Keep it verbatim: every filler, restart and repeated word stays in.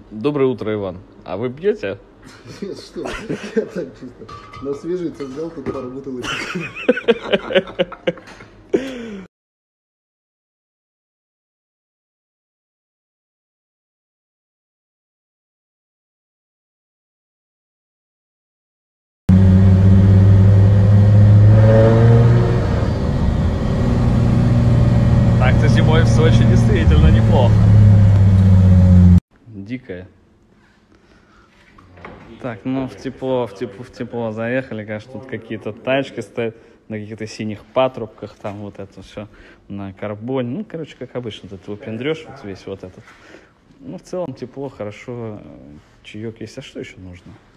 Доброе утро, Иван. А вы пьете? Что? Я так чисто. На свежийце взял тут пару бутылочек. Так-то зимой в Сочи действительно неплохо. Дикая. Так, ну в тепло, в тепло, в тепло заехали, конечно, тут какие-то тачки стоят на каких-то синих патрубках, там вот это все на карбоне. Ну, короче, как обычно, этот выпендрешь, вот весь вот этот. Ну, в целом тепло, хорошо, чаек есть. А что еще нужно?